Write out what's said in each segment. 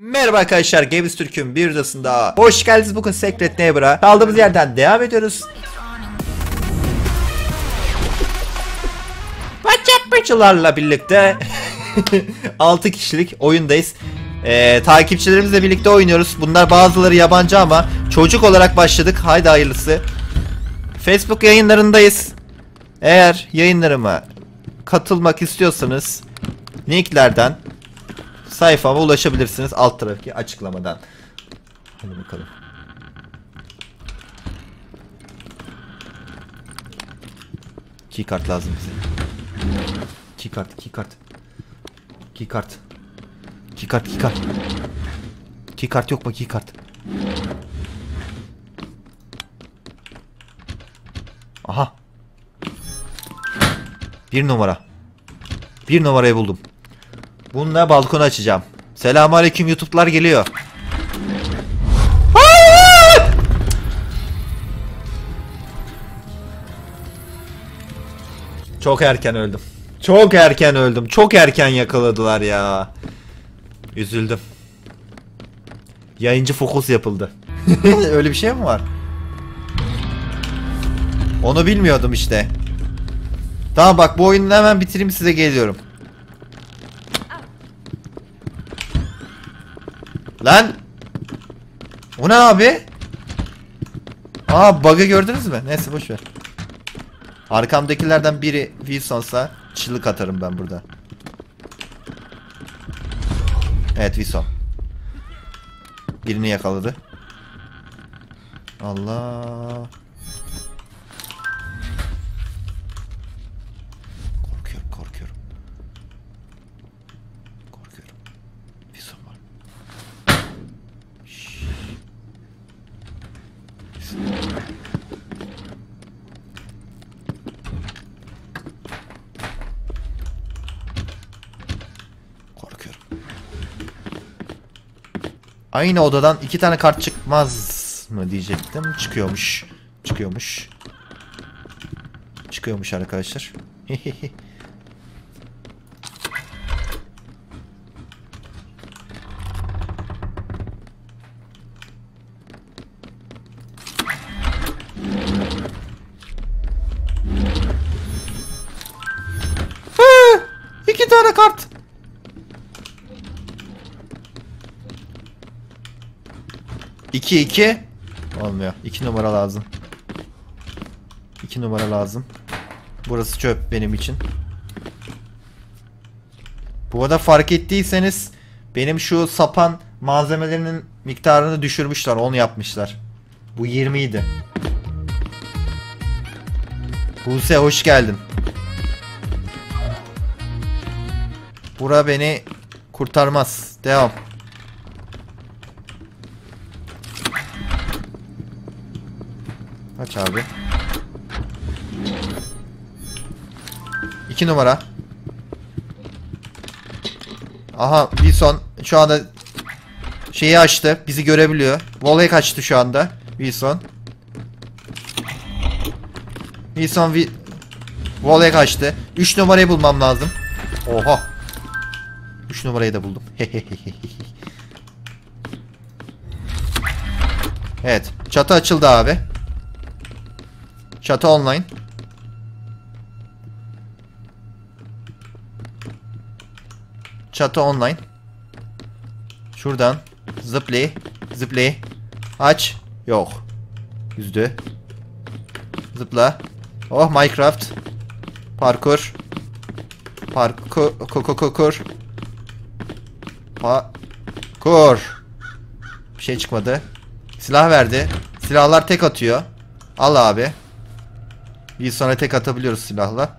Merhaba arkadaşlar, Games Türk'ün bir videosunda hoş geldiniz. Bugün Secret Neighbor'a kaldığımız yerden devam ediyoruz. WhatsApp'çılarla birlikte 6 kişilik oyundayız. Takipçilerimizle birlikte oynuyoruz. Bunlar bazıları yabancı ama çocuk olarak başladık. Haydi hayırlısı. Facebook yayınlarındayız. Eğer yayınlarıma katılmak istiyorsanız linklerden sayfama ulaşabilirsiniz, alt taraftaki açıklamadan. Hadi bakalım. Keycard lazım bize. Keycard yok mu keycard? Aha. Bir numarayı buldum. Bununla balkonu açacağım. Selamünaleyküm, YouTube'lar geliyor. Çok erken öldüm. Çok erken yakaladılar ya. Üzüldüm. Yayıncı fokus yapıldı. Öyle bir şey mi var? Onu bilmiyordum işte. Tamam bak, bu oyunu hemen bitireyim, size geliyorum. Lan! O ne abi? Aa, bug'ı gördünüz mü? Neyse boşver. Arkamdakilerden biri Wilson'sa çığlık atarım ben burada. Evet, Wilson. Birini yakaladı. Allah. Korkuyorum. Wilson var. Korkuyorum. Aynı odadan 2 tane kart çıkmaz mı diyecektim. Çıkıyormuş arkadaşlar. İki tane kart. İki. Olmuyor. 2 numara lazım. 2 numara lazım. Burası çöp benim için. Bu arada fark ettiyseniz benim şu sapan malzemelerinin miktarını düşürmüşler. 10 yapmışlar. Bu 20 idi. Buse hoş geldin. Bura beni kurtarmaz. Devam. Aç abi. 2 numara. Aha, Wilson şu anda şeyi açtı. Bizi görebiliyor. Wallhack açtı şu anda. Wilson Wallhack açtı. 3 numarayı bulmam lazım. Oha. 3 numarayı da buldum. Evet. Çatı açıldı abi. Çatı online. Çatı online. Şuradan. Zıplay. Aç. Yok. Üzdü. Zıpla. Oh, Minecraft. Parkur. Bir şey çıkmadı. Silah verdi. Silahlar tek atıyor. Al abi. Bir sonra tek atabiliyoruz silahla.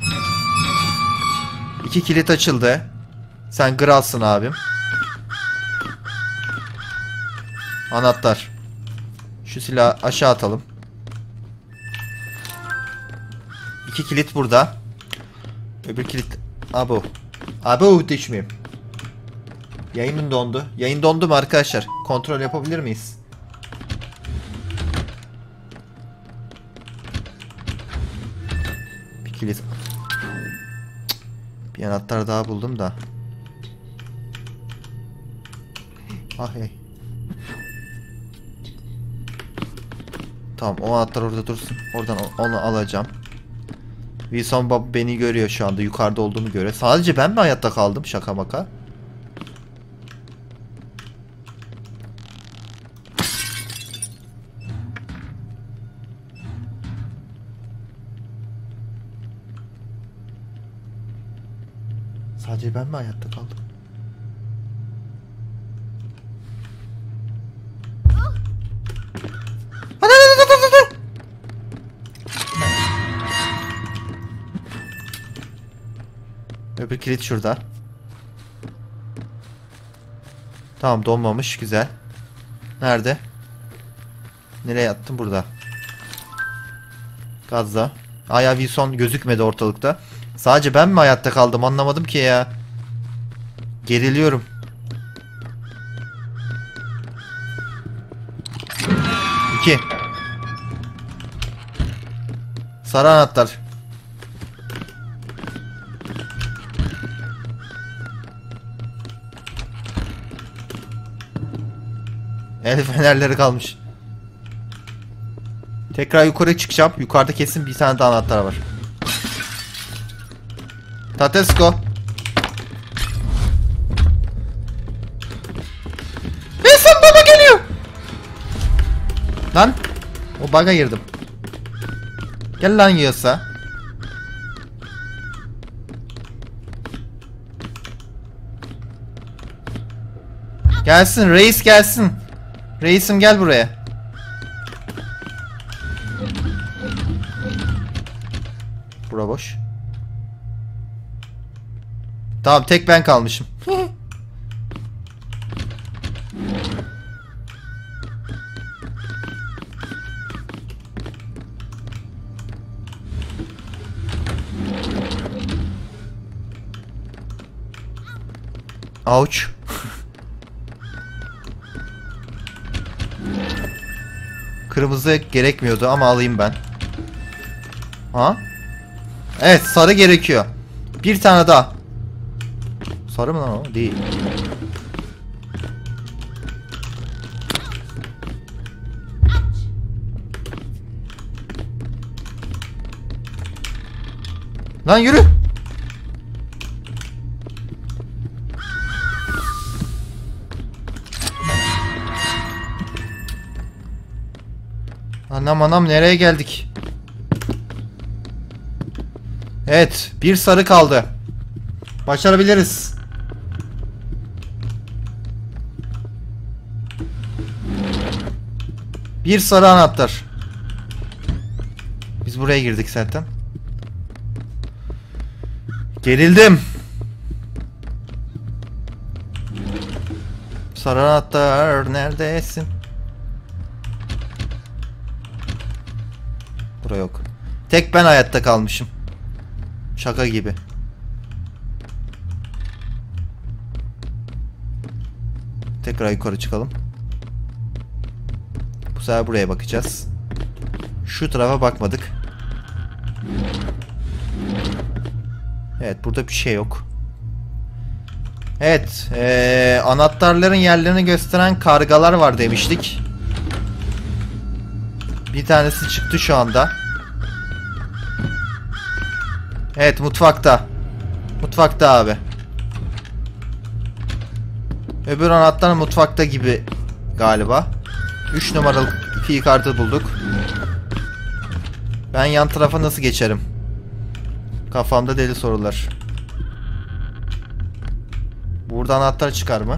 2 kilit açıldı. Sen kralsın abim. Anahtar. Şu silahı aşağı atalım. 2 kilit burada. Öbür kilit. Abo düşmeyeyim. Yayın dondu. Yayın dondu mu arkadaşlar? Kontrol yapabilir miyiz? Bir kilit. Bir anahtar daha buldum da. Ah hey. Tamam, o anahtar orada dursun. Oradan onu alacağım. Wilson Bob beni görüyor şu anda. Yukarıda olduğumu görüyor. Sadece ben mi hayatta kaldım? Şaka maka. Sadece ben mi hayatta kaldım? Öbür kilit şurada. Tamam, donmamış, güzel. Nerede? Nereye attım? Burada. Gazda. Aya Wilson gözükmedi ortalıkta. Sadece ben mi hayatta kaldım, anlamadım ki ya. Geriliyorum. İki. Sarı anahtar. El fenerleri kalmış. Tekrar yukarı çıkacağım. Yukarıda kesin bir tane daha anahtar var. Tatesko. Wilson baba geliyor. Lan. O bug'a girdim. Gel lan yiyorsa. Gelsin reis, gelsin. Reisim gel buraya. Bura boş. Tamam, tek ben kalmışım. Ouch. Kırmızı gerekmiyordu ama alayım ben. Ha? Evet, sarı gerekiyor. Bir tane daha. Sarı mı lan o? Değil. Lan yürü. Anam anam, nereye geldik? Evet, bir sarı kaldı. Başarabiliriz. Bir sarı anahtar. Biz buraya girdik zaten. Gerildim. Sarı anahtar neredesin? Bura yok. Tek ben hayatta kalmışım. Şaka gibi. Tekrar yukarı çıkalım. Bu sefer buraya bakacağız. Şu tarafa bakmadık. Evet, burada bir şey yok. Evet, anahtarların yerlerini gösteren kargalar var demiştik. Bir tanesi çıktı şu anda. Evet, mutfakta. Mutfakta abi. Öbür anahtar mutfakta gibi galiba. 3 numaralı key kartı bulduk. Ben yan tarafa nasıl geçerim? Kafamda deli sorular. Burada anahtar çıkar mı?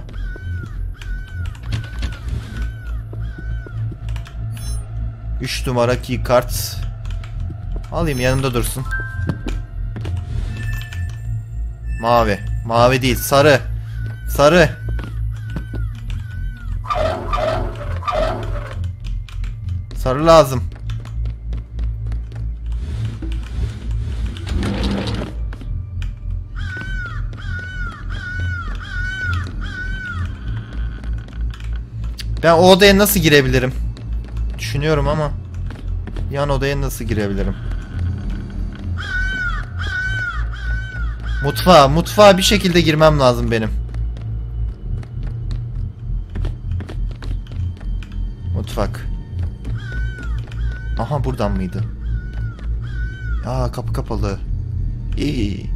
Üç numara key kart. Alayım, yanımda dursun. Mavi. Mavi değil, sarı. Sarı. Sarı lazım. Ben o odaya nasıl girebilirim? Düşünüyorum ama yan odaya nasıl girebilirim? Mutfağa bir şekilde girmem lazım benim. Mutfak. Aha buradan mıydı? Aa kapı kapalı. İyi.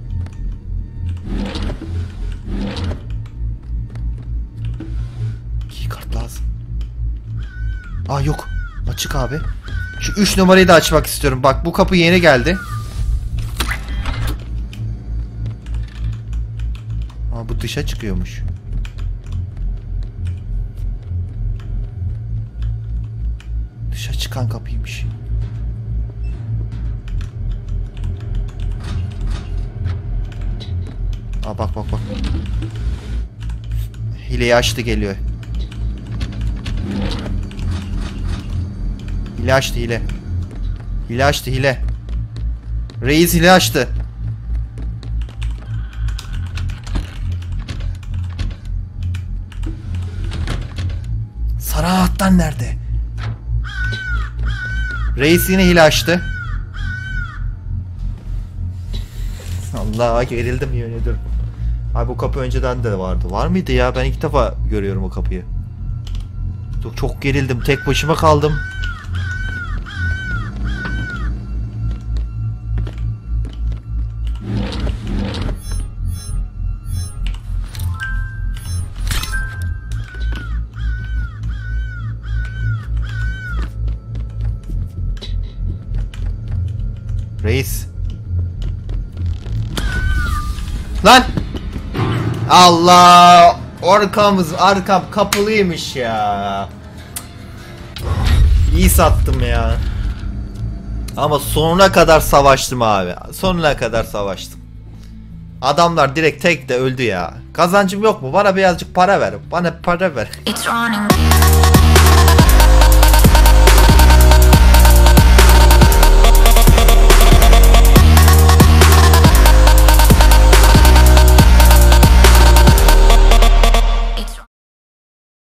Kart lazım. Aa yok. Açık abi. Şu 3 numarayı da açmak istiyorum. Bak bu kapı yeni geldi. Aa bu dışa çıkıyormuş. Dışa çıkan kapıymış. Aa bak. Hileyi açtı geliyor. Hile açtı hile. Hile açtı hile. Reis hile açtı. Sarı anahtar nerede? Reis yine hile açtı. Allah gerildim yemin ediyorum. Abi bu kapı önceden de vardı. Var mıydı ya? Ben ilk defa görüyorum o kapıyı. Çok gerildim. Tek başıma kaldım. Reis. Lan! Allah! Arkam kapalıymış ya. İyi sattım ya. Ama sonuna kadar savaştım abi. Sonuna kadar savaştım. Adamlar direkt tek de öldü ya. Kazancım yok mu? Bana birazcık para ver. Bana para ver.